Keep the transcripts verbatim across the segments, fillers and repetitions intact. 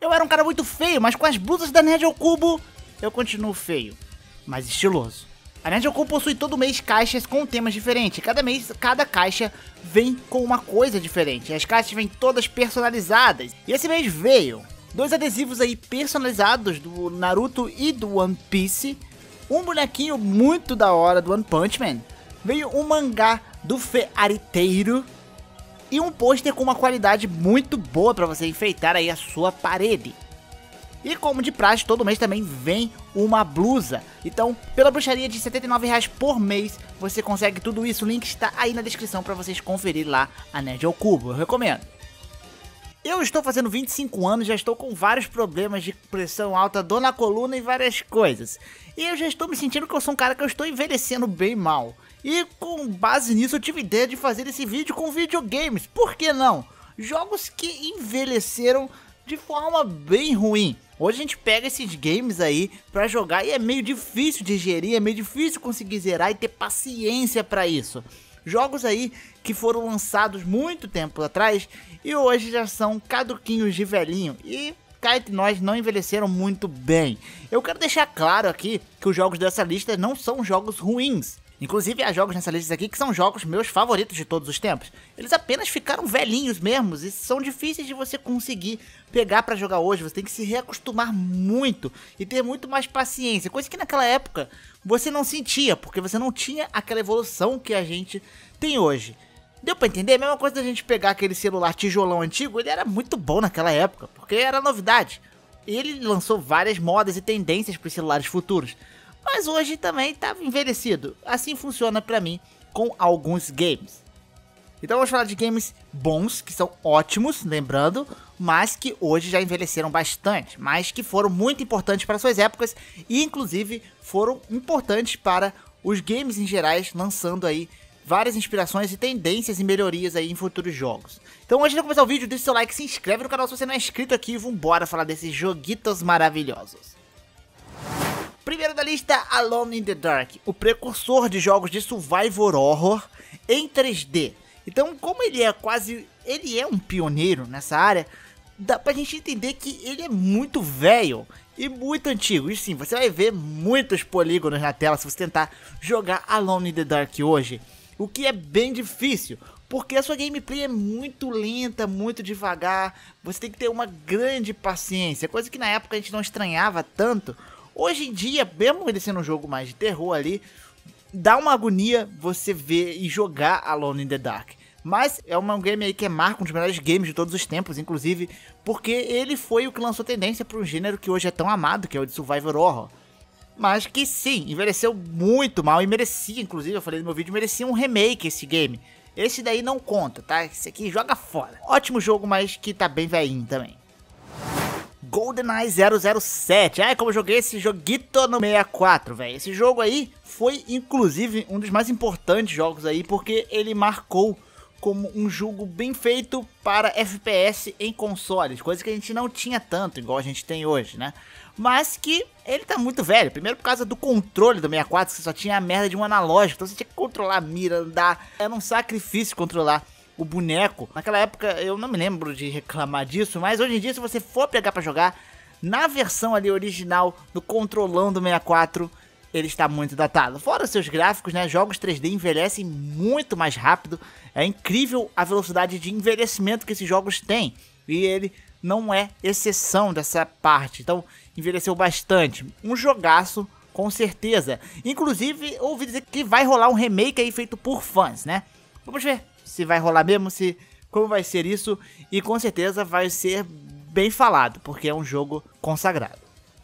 Eu era um cara muito feio, mas com as blusas da Nerd ao Cubo, eu continuo feio, mas estiloso. A Nerd ao Cubo possui todo mês caixas com temas diferentes. Cada mês, cada caixa vem com uma coisa diferente. As caixas vêm todas personalizadas. E esse mês veio dois adesivos aí personalizados do Naruto e do One Piece. Um bonequinho muito da hora do One Punch Man. Veio um mangá do Fairytail. E um pôster com uma qualidade muito boa para você enfeitar aí a sua parede. E como de praxe, todo mês também vem uma blusa. Então, pela bruxaria de setenta e nove reais por mês, você consegue tudo isso. O link está aí na descrição para vocês conferir lá a Nerd ao Cubo. Eu recomendo. Eu estou fazendo vinte e cinco anos, já estou com vários problemas de pressão alta, dor na coluna e várias coisas. E eu já estou me sentindo que eu sou um cara que eu estou envelhecendo bem mal. E com base nisso eu tive ideia de fazer esse vídeo com videogames. Por que não? Jogos que envelheceram de forma bem ruim. Hoje a gente pega esses games aí pra jogar e é meio difícil de gerir, é meio difícil conseguir zerar e ter paciência pra isso. Jogos aí que foram lançados muito tempo atrás e hoje já são caduquinhos de velhinho e cá entre nós não envelheceram muito bem. Eu quero deixar claro aqui que os jogos dessa lista não são jogos ruins. Inclusive há jogos nessa lista aqui que são jogos meus favoritos de todos os tempos. Eles apenas ficaram velhinhos mesmos e são difíceis de você conseguir pegar pra jogar hoje. Você tem que se reacostumar muito e ter muito mais paciência. Coisa que naquela época você não sentia, porque você não tinha aquela evolução que a gente tem hoje. Deu pra entender? A mesma coisa da gente pegar aquele celular tijolão antigo, ele era muito bom naquela época, porque era novidade. Ele lançou várias modas e tendências para os celulares futuros. Mas hoje também tá envelhecido. Assim funciona pra mim com alguns games. Então vamos falar de games bons, que são ótimos, lembrando, mas que hoje já envelheceram bastante, mas que foram muito importantes para suas épocas e inclusive foram importantes para os games em gerais, lançando aí várias inspirações e tendências e melhorias aí em futuros jogos. Então antes de começar o vídeo, deixa seu like, se inscreve no canal se você não é inscrito aqui e vambora falar desses joguitos maravilhosos. Primeiro da lista, Alone in the Dark, o precursor de jogos de survival horror em três D. Então, como ele é quase, ele é um pioneiro nessa área, dá pra gente entender que ele é muito velho e muito antigo. E sim, você vai ver muitos polígonos na tela se você tentar jogar Alone in the Dark hoje, o que é bem difícil, porque a sua gameplay é muito lenta, muito devagar, você tem que ter uma grande paciência, coisa que na época a gente não estranhava tanto. Hoje em dia, mesmo ele sendo um jogo mais de terror ali, dá uma agonia você ver e jogar Alone in the Dark. Mas é um game aí que é marca, um dos melhores games de todos os tempos, inclusive, porque ele foi o que lançou tendência para um gênero que hoje é tão amado, que é o de survival horror. Mas que sim, envelheceu muito mal e merecia, inclusive, eu falei no meu vídeo, merecia um remake esse game. Esse daí não conta, tá? Esse aqui joga fora. Ótimo jogo, mas que tá bem velhinho também. GoldenEye zero zero sete, ai como eu joguei esse joguito no sessenta e quatro, velho. Esse jogo aí foi inclusive um dos mais importantes jogos aí, porque ele marcou como um jogo bem feito para F P S em consoles, coisa que a gente não tinha tanto, igual a gente tem hoje, né? Mas que ele tá muito velho, primeiro por causa do controle do sessenta e quatro, que você só tinha a merda de um analógico, então você tinha que controlar a mira, andar, era um sacrifício controlar o boneco. Naquela época eu não me lembro de reclamar disso, mas hoje em dia se você for pegar pra jogar, na versão ali original do controlão do sessenta e quatro, ele está muito datado. Fora seus gráficos, né, jogos três D envelhecem muito mais rápido, é incrível a velocidade de envelhecimento que esses jogos têm, e ele não é exceção dessa parte, então envelheceu bastante. Um jogaço, com certeza. Inclusive, ouvi dizer que vai rolar um remake aí feito por fãs, né? Vamos ver se vai rolar mesmo, se como vai ser isso, e com certeza vai ser bem falado, porque é um jogo consagrado.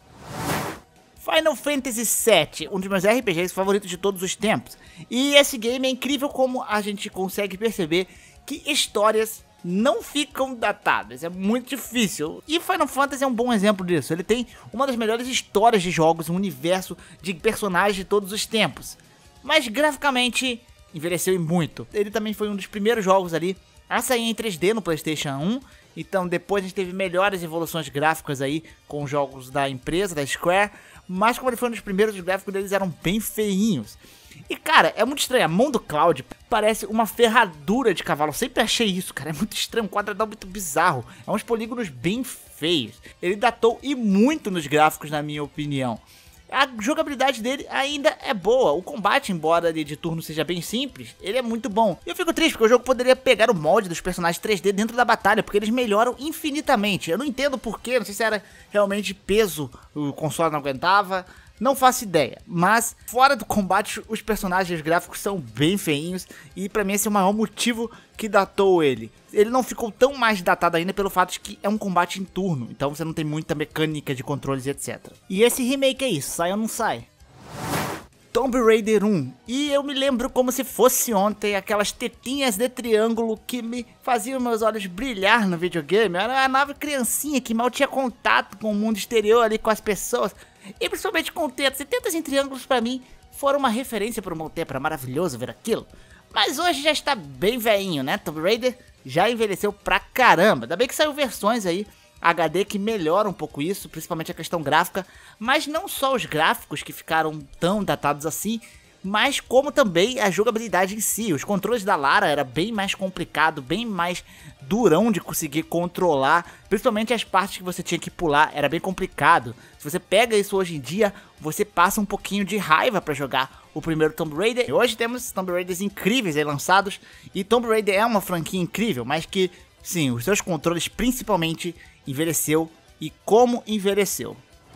Final Fantasy sete, um dos meus R P Gs favoritos de todos os tempos, e esse game é incrível como a gente consegue perceber que histórias não ficam datadas, é muito difícil, e Final Fantasy é um bom exemplo disso. Ele tem uma das melhores histórias de jogos, um universo de personagens de todos os tempos, mas graficamente envelheceu muito. Ele também foi um dos primeiros jogos ali a sair em três D no PlayStation um, então depois a gente teve melhores evoluções gráficas aí com jogos da empresa, da Square, mas como ele foi um dos primeiros, os gráficos deles eram bem feinhos. E cara, é muito estranho, a mão do Cloud parece uma ferradura de cavalo, eu sempre achei isso, cara, é muito estranho, um quadradão muito bizarro, é uns polígonos bem feios. Ele datou e muito nos gráficos, na minha opinião. A jogabilidade dele ainda é boa, o combate, embora ele de turno seja bem simples, ele é muito bom. E eu fico triste porque o jogo poderia pegar o molde dos personagens três D dentro da batalha, porque eles melhoram infinitamente. Eu não entendo porquê, não sei se era realmente peso, o console não aguentava, não faço ideia. Mas fora do combate, os personagens gráficos são bem feinhos e pra mim esse é o maior motivo que datou ele. Ele não ficou tão mais datado ainda pelo fato de que é um combate em turno, então você não tem muita mecânica de controles e etcétera. E esse remake é isso, sai ou não sai? Tomb Raider um, e eu me lembro como se fosse ontem, aquelas tetinhas de triângulo que me faziam meus olhos brilhar no videogame. Eu era uma nova criancinha que mal tinha contato com o mundo exterior ali, com as pessoas, e principalmente com tetas. E tetas em triângulos pra mim foram uma referência para o meu tempo, era maravilhoso ver aquilo. Mas hoje já está bem velhinho, né? Tomb Raider já envelheceu pra caramba. Ainda bem que saiu versões aí H D que melhoram um pouco isso, principalmente a questão gráfica. Mas não só os gráficos que ficaram tão datados assim, mas como também a jogabilidade em si. Os controles da Lara era bem mais complicado, bem mais durão de conseguir controlar. Principalmente as partes que você tinha que pular, era bem complicado. Se você pega isso hoje em dia, você passa um pouquinho de raiva pra jogar o primeiro Tomb Raider. E hoje temos Tomb Raiders incríveis aí lançados, e Tomb Raider é uma franquia incrível, mas que, sim, os seus controles principalmente envelheceu, e como envelheceu.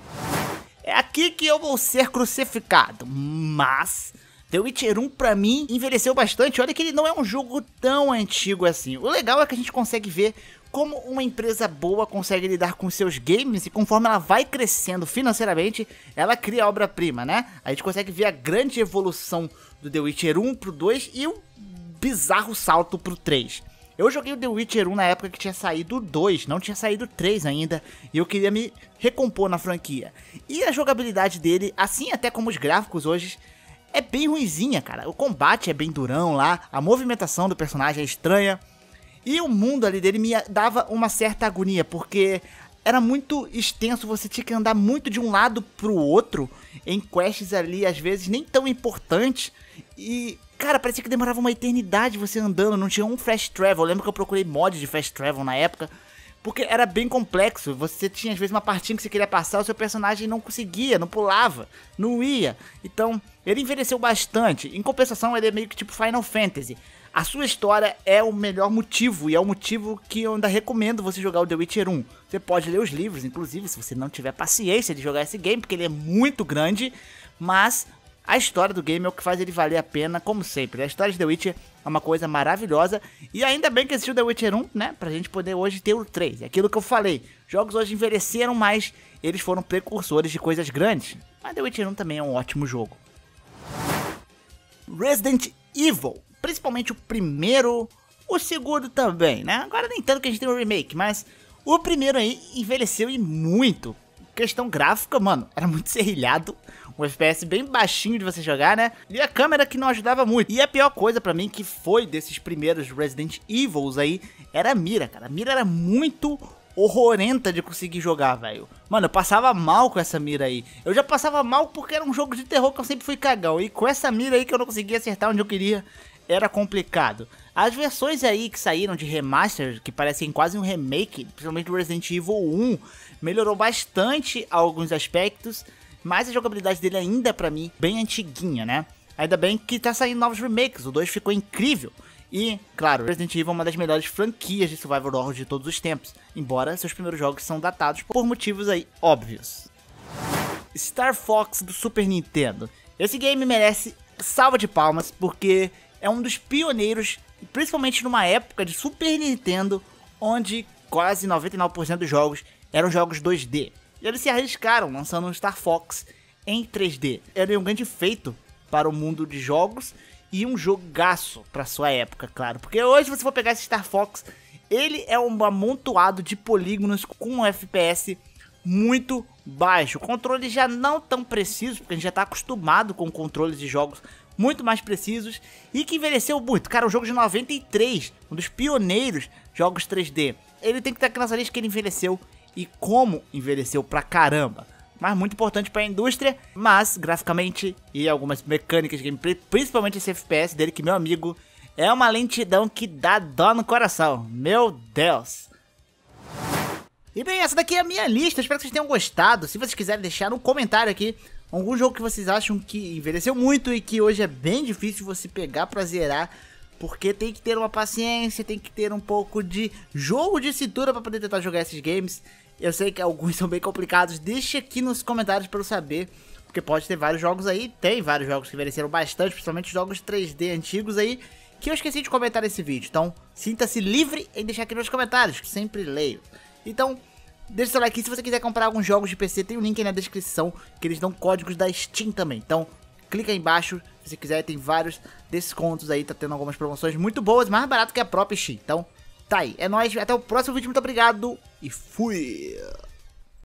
É aqui que eu vou ser crucificado, mas The Witcher um pra mim envelheceu bastante. Olha que ele não é um jogo tão antigo assim. O legal é que a gente consegue ver como uma empresa boa consegue lidar com seus games, e conforme ela vai crescendo financeiramente, ela cria a obra-prima, né? A gente consegue ver a grande evolução do The Witcher um pro dois e o bizarro salto pro três. Eu joguei o The Witcher um na época que tinha saído o dois, não tinha saído o três ainda, e eu queria me recompor na franquia. E a jogabilidade dele, assim até como os gráficos hoje, é bem ruinzinha, cara. O combate é bem durão lá, a movimentação do personagem é estranha, e o mundo ali dele me dava uma certa agonia, porque era muito extenso, você tinha que andar muito de um lado pro outro, em quests ali, às vezes, nem tão importantes, e, cara, parecia que demorava uma eternidade você andando, não tinha um fast travel. Eu lembro que eu procurei mod de fast travel na época, porque era bem complexo. Você tinha, às vezes, uma partinha que você queria passar, o seu personagem não conseguia, não pulava, não ia. Então, ele envelheceu bastante. Em compensação, ele é meio que tipo Final Fantasy. A sua história é o melhor motivo, e é o motivo que eu ainda recomendo você jogar o The Witcher um. Você pode ler os livros, inclusive, se você não tiver paciência de jogar esse game, porque ele é muito grande, mas a história do game é o que faz ele valer a pena, como sempre. A história de The Witcher é uma coisa maravilhosa, e ainda bem que existiu The Witcher um, né, pra gente poder hoje ter o três. É aquilo que eu falei, jogos hoje envelheceram, mas eles foram precursores de coisas grandes. Mas The Witcher um também é um ótimo jogo. Resident Evil, principalmente o primeiro, o segundo também, né? Agora nem tanto que a gente tem um remake, mas o primeiro aí envelheceu e muito. Questão gráfica, mano, era muito serrilhado, um F P S bem baixinho de você jogar, né? E a câmera que não ajudava muito. E a pior coisa pra mim que foi desses primeiros Resident Evils aí, era a mira, cara. A mira era muito horrorenta de conseguir jogar, velho. Mano, eu passava mal com essa mira aí. Eu já passava mal porque era um jogo de terror que eu sempre fui cagão. E com essa mira aí que eu não conseguia acertar onde eu queria, era complicado. As versões aí que saíram de remaster, que parecem quase um remake, principalmente do Resident Evil um, melhorou bastante alguns aspectos, mas a jogabilidade dele ainda, pra mim, bem antiguinha, né? Ainda bem que tá saindo novos remakes, o dois ficou incrível. E, claro, Resident Evil é uma das melhores franquias de survival horror de todos os tempos, embora seus primeiros jogos são datados por motivos aí óbvios. Star Fox do Super Nintendo. Esse game merece salva de palmas, porque é um dos pioneiros, principalmente numa época de Super Nintendo, onde quase noventa e nove por cento dos jogos eram jogos dois D. E eles se arriscaram lançando um Star Fox em três D. Era um grande feito para o mundo de jogos e um jogaço para sua época, claro. Porque hoje, se você for pegar esse Star Fox, ele é um amontoado de polígonos com um F P S muito baixo. O controle já não tão preciso, porque a gente já está acostumado com controles de jogos muito mais precisos e que envelheceu muito. Cara, um jogo de noventa e três, um dos pioneiros jogos três D. Ele tem que estar aqui nessa lista que ele envelheceu e como envelheceu pra caramba. Mas muito importante para a indústria, mas graficamente e algumas mecânicas de gameplay, principalmente esse F P S dele, que, meu amigo, é uma lentidão que dá dó no coração. Meu Deus! E bem, essa daqui é a minha lista, espero que vocês tenham gostado. Se vocês quiserem deixar no comentário aqui algum jogo que vocês acham que envelheceu muito e que hoje é bem difícil você pegar pra zerar, porque tem que ter uma paciência, tem que ter um pouco de jogo de cintura pra poder tentar jogar esses games. Eu sei que alguns são bem complicados, deixa aqui nos comentários pra eu saber, porque pode ter vários jogos aí, tem vários jogos que envelheceram bastante, principalmente jogos três D antigos aí, que eu esqueci de comentar nesse vídeo. Então, sinta-se livre em deixar aqui nos comentários, que sempre leio. Então, deixa seu like. Se você quiser comprar alguns jogos de P C, tem um link aí na descrição, que eles dão códigos da Steam também. Então, clica aí embaixo, se você quiser, tem vários descontos aí, tá tendo algumas promoções muito boas, mais barato que a própria Steam. Então, tá aí, é nóis, até o próximo vídeo, muito obrigado e fui!